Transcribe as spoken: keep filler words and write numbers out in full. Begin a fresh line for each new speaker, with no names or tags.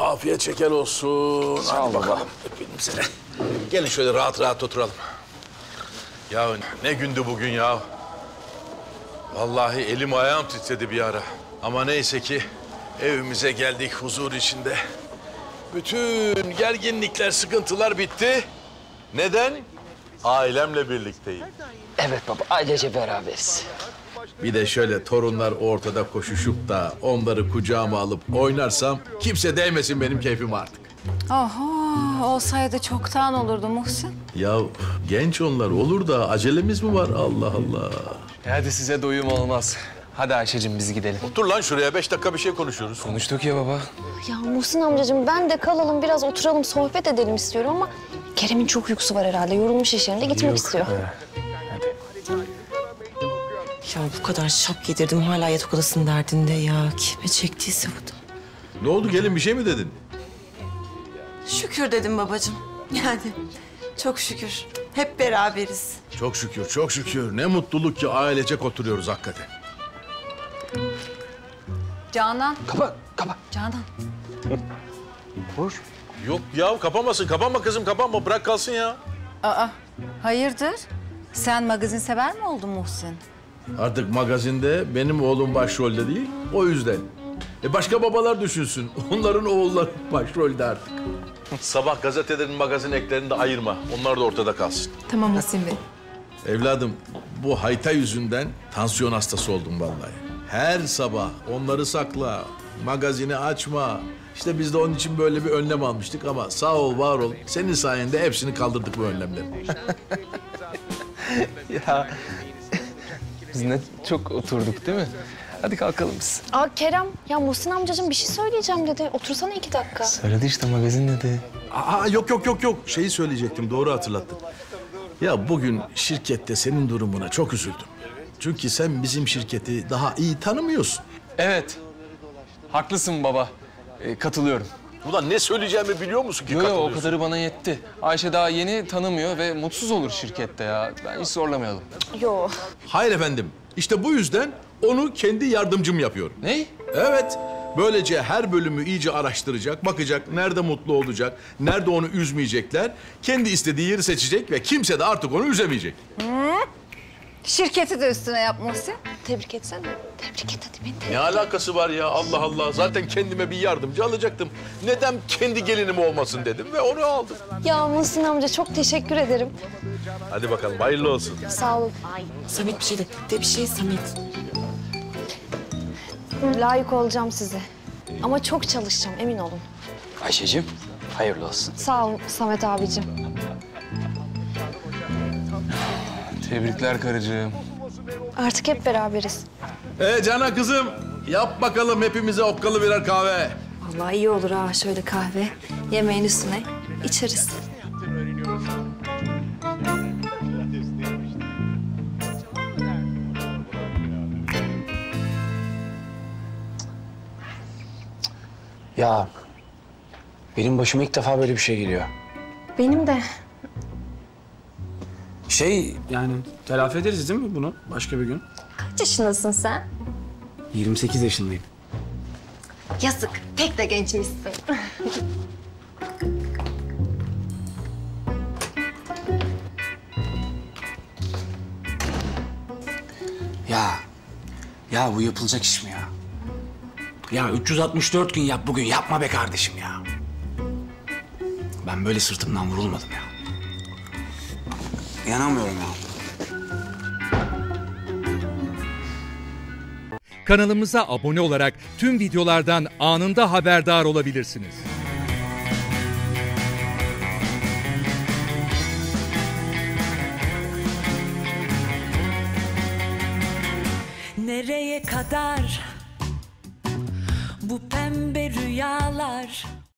afiyet şeker olsun.
Sağ ol
Hadi bakalım hepinize. Gelin şöyle rahat rahat oturalım. Ya ne gündü bugün ya. Vallahi elim ayağım titredi bir ara. Ama neyse ki evimize geldik huzur içinde. Bütün gerginlikler, sıkıntılar bitti. Neden? Ailemle birlikteyim.
Evet baba, ailece beraberiz.
Bir de şöyle torunlar ortada koşuşup da onları kucağıma alıp oynarsam kimse değmesin benim keyfime artık.
Oho, olsaydı çoktan olurdu Muhsin.
Ya genç onlar olur da acelemiz mi var Allah Allah.
E hadi size doyum olmaz. Hadi Ayşe'cim biz gidelim.
Otur lan şuraya beş dakika bir şey konuşuyoruz.
Konuştuk ya baba.
Ya Muhsin amcacığım ben de kalalım biraz oturalım sohbet edelim istiyorum ama Kerem'in çok uykusu var herhalde. Yorulmuş iş yerinde gitmek
Yok,
istiyor.
e, hadi.
Ya bu kadar şap yedirdim hala yatak odasının derdinde ya. Kime çektiyse bu da.
Ne oldu gelin bir şey mi dedin?
Şükür dedim babacığım. Yani çok şükür. Hep beraberiz.
Çok şükür çok şükür ne mutluluk ki ailecek oturuyoruz hakikaten.
Canan,
Kapa, kapa.
Canan.
Vur.
Yok ya kapamasın kapanma kızım kapanma bırak kalsın ya.
Aa, hayırdır? Sen magazin sever mi oldun Muhsin?
Artık magazinde benim oğlum başrolde değil o yüzden. E başka babalar düşünsün onların oğulları başrolde artık. Sabah gazetelerin magazin eklerini de ayırma onlar da ortada kalsın.
Tamam Muhsin Bey.
Evladım bu hayta yüzünden tansiyon hastası oldum vallahi. Her sabah onları sakla, magazini açma. İşte biz de onun için böyle bir önlem almıştık ama sağ ol, var ol. Senin sayende hepsini kaldırdık bu önlemleri.
Ya biz ne çok oturduk değil mi? Hadi kalkalım biz.
Aa Kerem ya Muhsin amcacığım bir şey söyleyeceğim dedi. Otursana iki dakika.
Söyledi işte magazin dedi.
Aa yok yok yok yok. Şeyi söyleyecektim, doğru hatırlattın. Ya bugün şirkette senin durumuna çok üzüldüm. Çünkü sen bizim şirketi daha iyi tanımıyorsun.
Evet. Haklısın baba. Ee, katılıyorum.
Ulan ne söyleyeceğimi biliyor musun ki
Yo yo o
katılıyorsun?
kadarı bana yetti. Ayşe daha yeni tanımıyor ve mutsuz olur şirkette ya. Ben hiç zorlamayalım.
Yo.
Hayır efendim. İşte bu yüzden onu kendi yardımcım yapıyorum.
Ne?
Evet. Böylece her bölümü iyice araştıracak, bakacak nerede mutlu olacak, nerede onu üzmeyecekler. Kendi istediği yeri seçecek ve kimse de artık onu üzemeyecek.
Şirketi de üstüne yap Muhsin.
Tebrik etsene. Tebrik et hadi beni de.
Ne alakası var ya Allah Allah. Zaten kendime bir yardımcı alacaktım. Neden kendi gelinim olmasın dedim ve onu aldım.
Ya Muhsin amca çok teşekkür ederim.
Hadi bakalım hayırlı olsun.
Sağ olun.
Samet bir şey de. De bir şey Samet.
Layık olacağım size. Ama çok çalışacağım emin olun.
Ayşe'cim, hayırlı olsun.
Sağ ol Samet abicim.
Tebrikler karıcığım.
Artık hep beraberiz.
Ee Canan kızım yap bakalım hepimize okkalı birer kahve.
Vallahi iyi olur ha şöyle kahve. Yemeğin üstüne içeriz.
Ya benim başıma ilk defa böyle bir şey geliyor.
Benim de.
Şey yani telafi ederiz değil mi bunu başka bir gün?
Kaç yaşındasın sen?
yirmi sekiz yaşındayım.
Yazık. Pek de gençmişsin.
Ya, ya bu yapılacak iş mi ya? Ya üç yüz altmış dört gün yap bugün yapma be kardeşim ya. Ben böyle sırtımdan vurulmadım ya. İnanamıyorum ya.
Kanalımıza abone olarak tüm videolardan anında haberdar olabilirsiniz.
Nereye kadar bu pembe rüyalar?